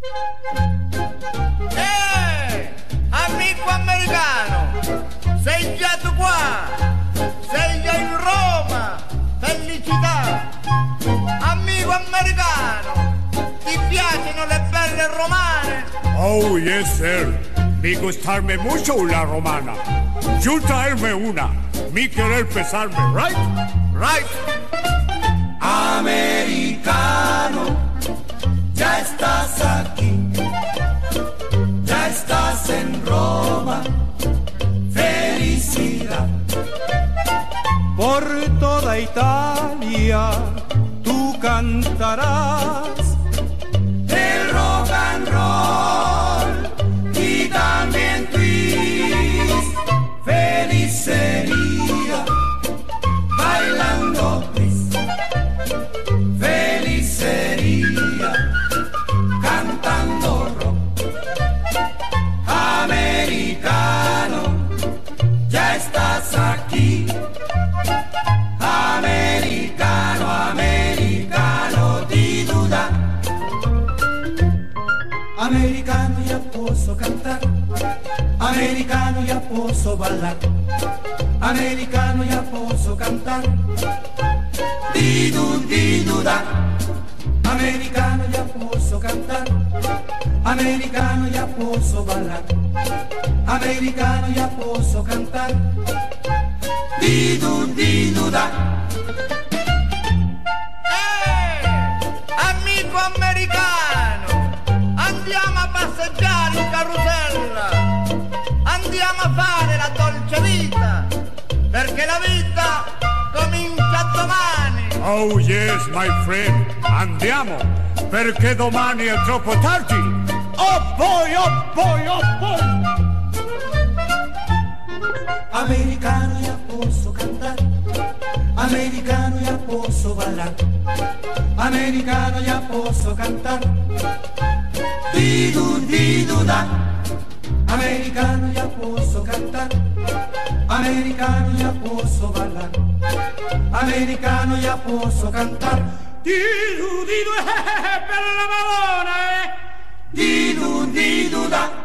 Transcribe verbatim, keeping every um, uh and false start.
Eh, amico americano, sei già tu qua, sei già in Roma, felicità. Amico americano, ti piacciono le belle romane? Oh, yes, sir. Mi gustarme mucho la romana. Yo traerme una. Mi querer pesarme, right? Right. Americano, ya estás aquí, ya estás en Roma, felicidad. Por toda Italia tú cantarás el rock and roll y también twist. Feliz sería bailando twist. Feliz sería cantando rock. Americano, ya estás aquí. Americano, americano, di duda. Americano, ya posso cantar. Americano, ya posso ballar. Americano, ya posso cantar. Di du, di duda. Americano, ya posso cantar. Americano, ya posso ballar. Americano, ya posso cantar. Di du, di duda. Eh, amico americano, andiamo a passeggiare in carusella, andiamo a fare la dolce vita, perché la vita comincia domani. Oh, yes, my friend. Andiamo, perché domani è troppo tardi. Oh, boy, oh, boy, oh, boy. Americano, ya posso cantare. Americano, ya posso ballar. Americano, ya posso cantare. Di du, di du da. Americano, ya posso cantare. Americano, ya posso ballar. Americano, ya posso cantare. Di du, di du, eh, per la Madonna, eh. Di du, di du da.